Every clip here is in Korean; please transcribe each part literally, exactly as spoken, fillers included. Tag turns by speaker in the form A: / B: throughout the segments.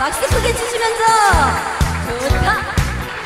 A: 박수 크게 치시면서 좋다.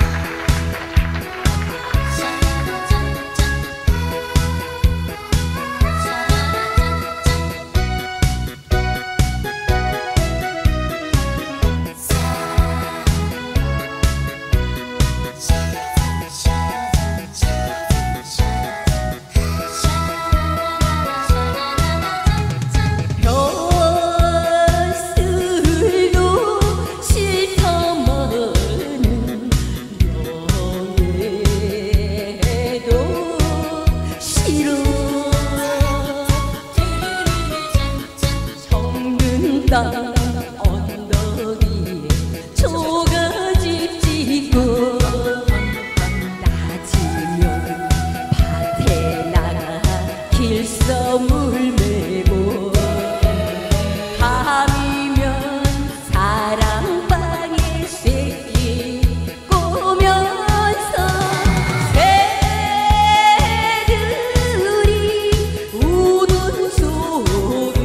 A: 언덕 위에 초가집 짓고 낮이면 밭에 나가 길섬을 메고 밤이면 사랑방에 새끼 꼬면서 새들이 우는 소리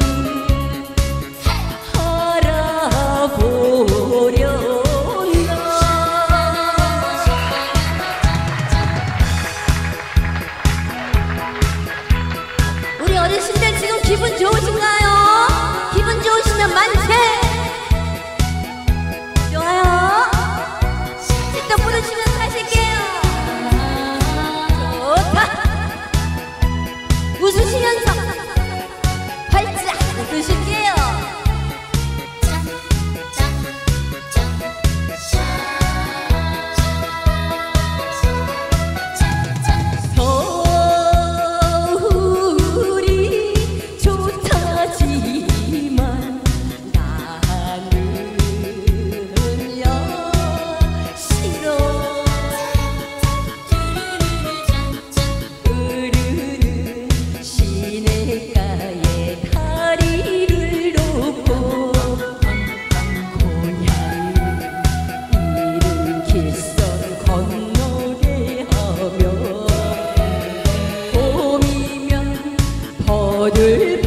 A: 우리 어르신들 지금 기분 좋으신가요? 기분 좋으시면 만세! 좋아요? 또 부르시면서 하실게요. 좋다! 웃으시면서 활짝 웃으실게요. 봄이면 버들